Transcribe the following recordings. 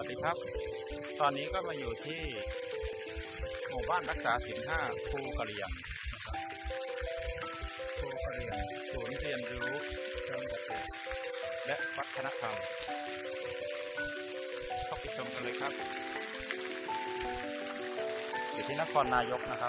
วัสดีครับตอนนี้ก็มาอยู่ที่หมู่บ้านรักษาศีล 5 ภูกะเหรี่ยงศูนย์เรียนรู้เชิงเกษตรและวัฒนธรรมเข้าไปชมกันเลยครับอยู่ที่นครนายกนะครับ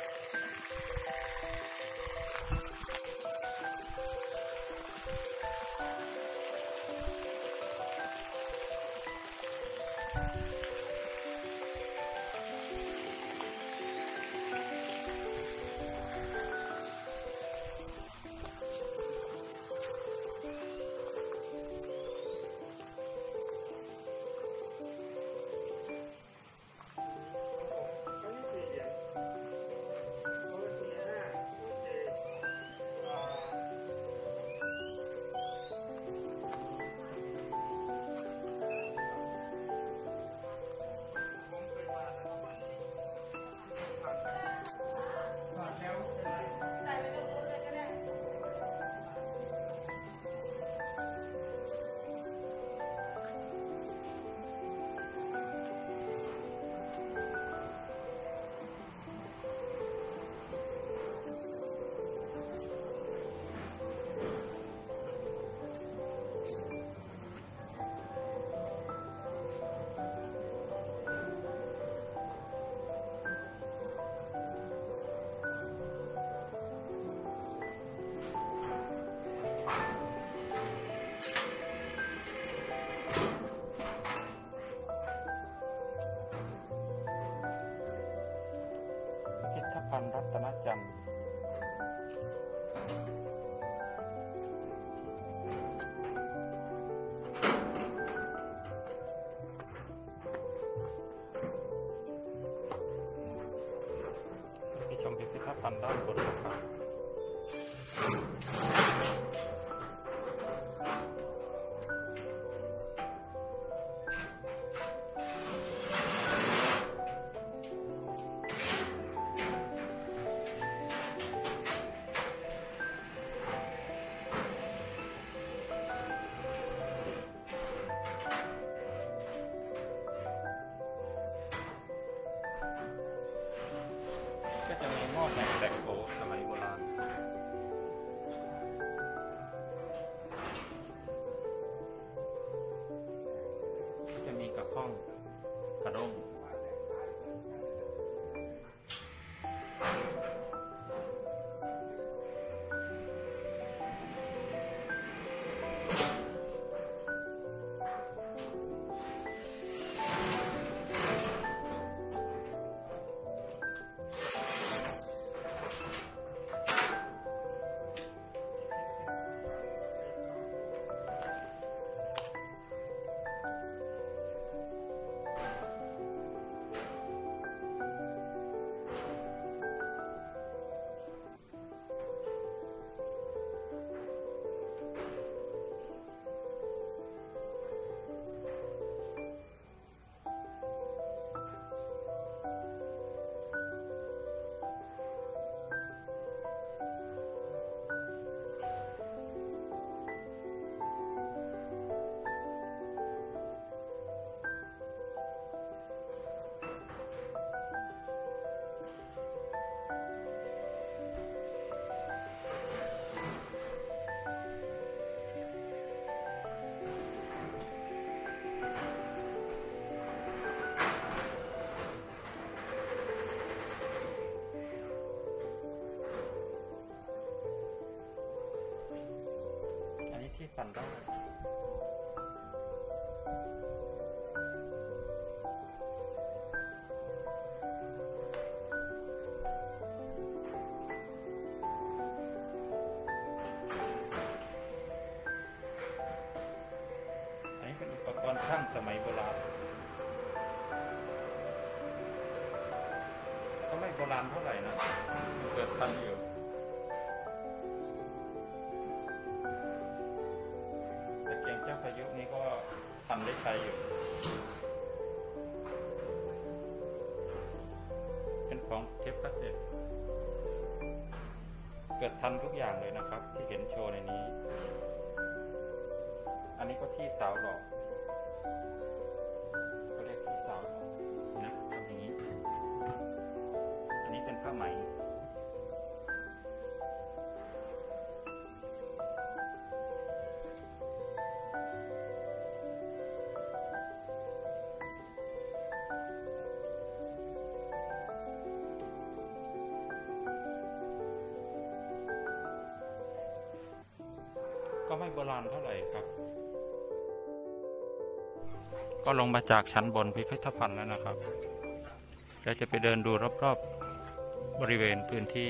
พิพิธภัณฑ์รัตนจันทร์ไปชมพิพิธภัณฑ์ด้านบนนะครับก็จะมีหม้อแกงแตกโผสมัยโบราณจะมีกระข้องกระด้งที่ฟันได้อันนี้เป็นอุปกรณ์ช่างสมัยโบราณก็ไม่โบราณเท่าไหร่นะเกิดทันอยู่เจ้าพายุนี้ก็ทันได้ใช้อยู่เป็นของเทปคาสเซ็ตเกิดทันทุกอย่างเลยนะครับที่เห็นโชว์ในนี้อันนี้ก็ที่สาวหลอกโบราณเท่าไหร่ครับก็ลงมาจากชั้นบนพิพิธภัณฑ์แล้วนะครับเราจะไปเดินดูรอบๆบริเวณพื้นที่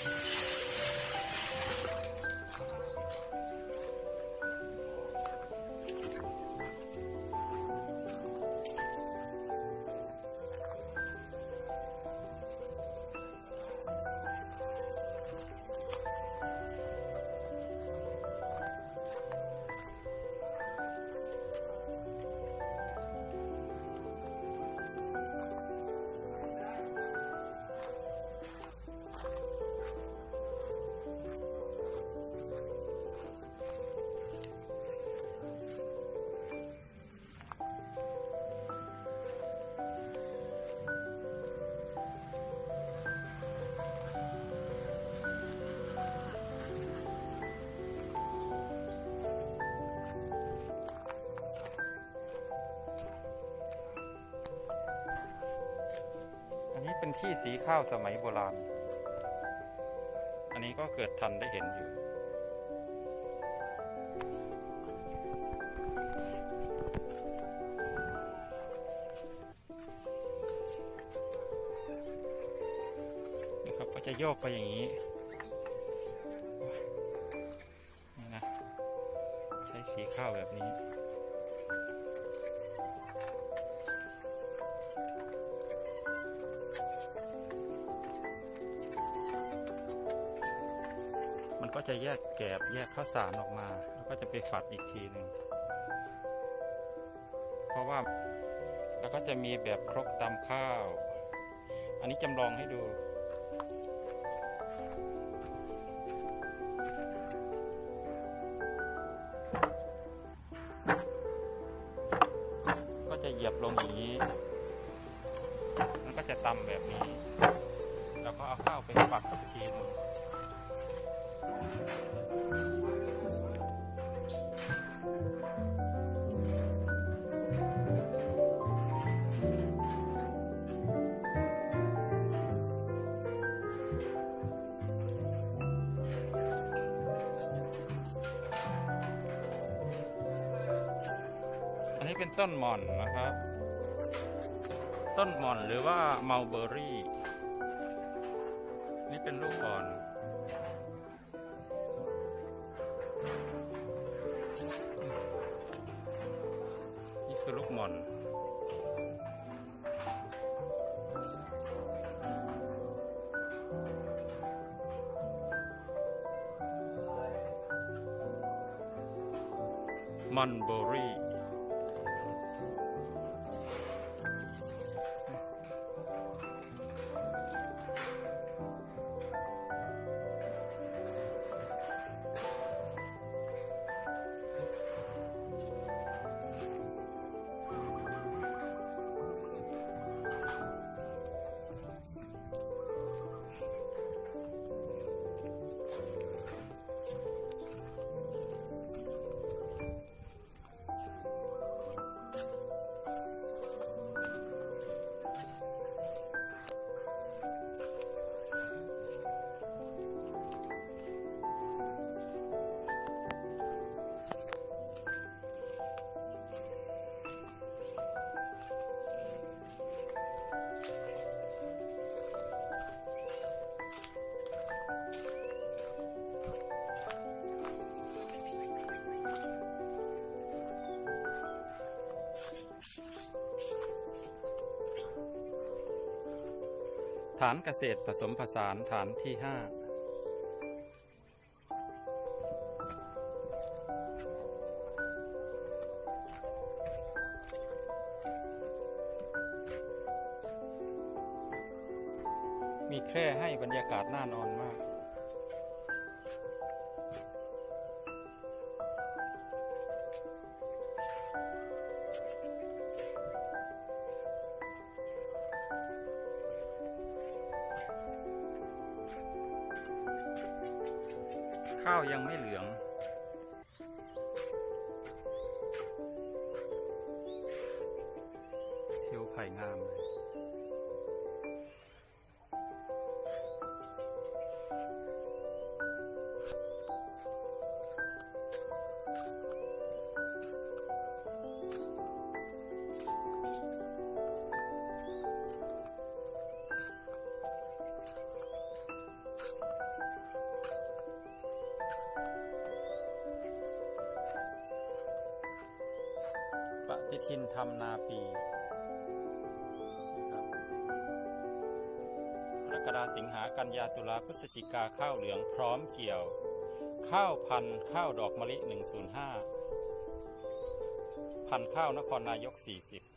อันนี้เป็นขี้สีข้าวสมัยโบราณอันนี้ก็เกิดทันได้เห็นอยู่นะครับก็จะโยกไปอย่างนี้นี่นะใช้สีข้าวแบบนี้มันก็จะแยกแกบแยกข้าวสารออกมาแล้วก็จะไปฝัดอีกทีหนึ่งเพราะว่าแล้วก็จะมีแบบครกตำข้าวอันนี้จำลองให้ดูก็จะเหยียบลงอย่างนี้มันก็จะตำแบบนี้แล้วก็เอาข้าวไปฝัดอีกทีหนึ่งอันนี้เป็นต้นหม่อนนะครับ ต้นหม่อนหรือว่ามัลเบอรี่นี่เป็นลูกอ่อนนี่คือลูกหม่อนมันเบอรี่ฐานเกษตรผสมผสานฐานที่ 5มีแคร่ให้บรรยากาศน่านอนมากข้าวยังไม่เหลืองทิวไผ่งามเลยฏิทินทำนาปีกรกฎาสิงหากันยาตุลาพฤศจิกาข้าวเหลืองพร้อมเกี่ยวข้าวพันธุ์ข้าวดอกมะลิ105พันธุ์ข้าวนครนายก40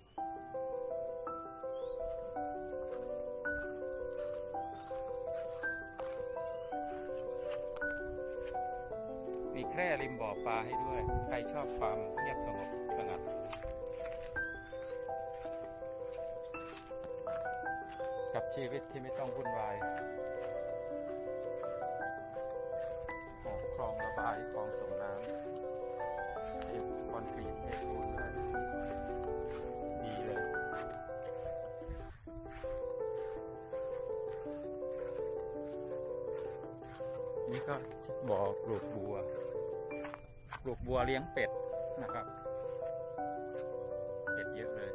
มีแคร่ริมบ่อปลาให้ด้วยใครชอบความเงียบสงบสงัดกับชีวิตที่ไม่ต้องวุ่นวายคลองระบายคลองส่งน้ำเทคอนกรีตเทปูนด้วยดีเลยนี่ก็บ่อปลูกบัวเลี้ยงเป็ดนะครับเป็ดเยอะเลย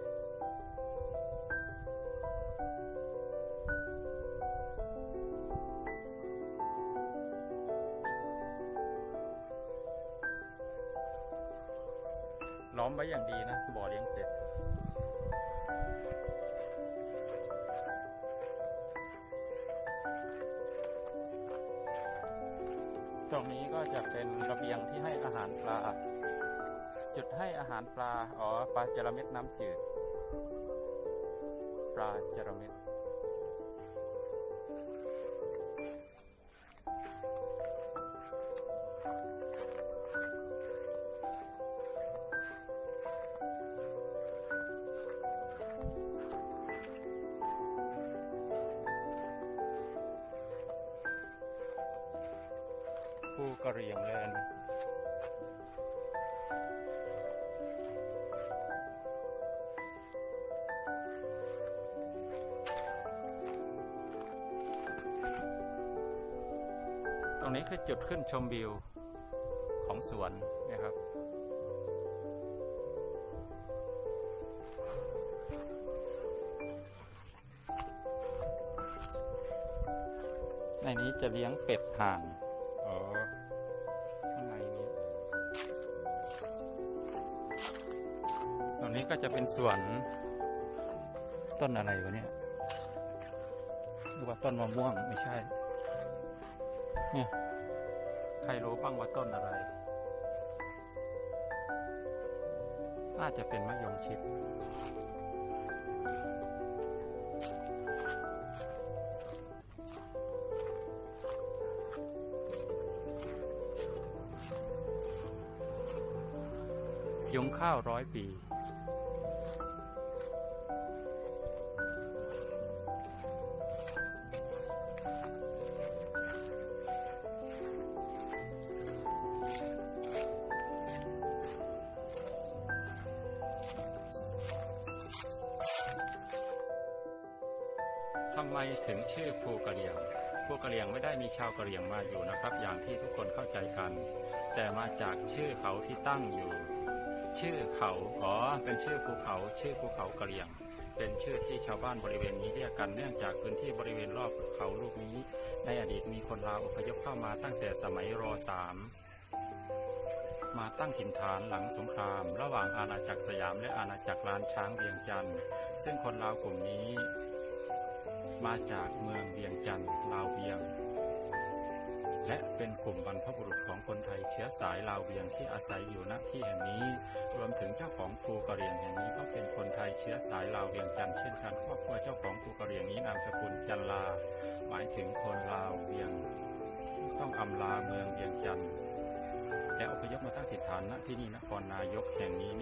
ล้อมไว้อย่างดีนะบ่อเลี้ยงเป็ดตรงนี้ก็จะเป็นระเบียงที่ให้อาหารปลาจุดให้อาหารปลาปลาจระเม็ดน้ำจืดปลาจระเม็ดภูกระเหรี่ยงแลนด์ตรงนี้คือจุดขึ้นชมวิวของสวนนะครับในนี้จะเลี้ยงเป็ดห่านข้างในนี้ตรงนี้ก็จะเป็นสวนต้นอะไรวะเนี่ยหรือว่าต้นมะม่วงไม่ใช่เนี่ยใครรู้บ้างว่าต้นอะไรน่าจะเป็นมะยงชิดยุ้งข้าว100 ปีทำไมถึงชื่อภูกระเหรี่ยงภูกระเหรี่ยงไม่ได้มีชาวกะเหรี่ยงมาอยู่นะครับอย่างที่ทุกคนเข้าใจกันแต่มาจากชื่อเขาที่ตั้งอยู่ชื่อเขาเป็นชื่อภูเขากะเหรี่ยงเป็นชื่อที่ชาวบ้านบริเวณนี้เรียกกันเนื่องจากพื้นที่บริเวณรอบเขาลูกนี้ในอดีตมีคนลาวอพยพเข้ามาตั้งแต่สมัยร.3 มาตั้งถิ่นฐานหลังสงครามระหว่างอาณาจักรสยามและอาณาจักรล้านช้างเวียงจันทร์ซึ่งคนลาวกลุ่มนี้มาจากเมืองเวียงจันทร์ลาวเวียงและเป็นกลุ่มบรรพบุรุษของคนไทยเชื้อสายลาวเวียงที่อาศัยอยู่ณที่แห่งนี้รวมถึงเจ้าของภูกระเหรี่ยงแห่งนี้ก็เป็นคนไทยเชื้อสายลาวเวียงจันทร์เช่นกันครอบครัวเจ้าของภูกระเหรี่ยงนี้นามสกุลจันลาหมายถึงคนลาวเวียงต้องอำลาเมืองเวียงจันทร์และอพยพมาตั้งถิ่นฐานณที่นี่นครนายกแห่งนี้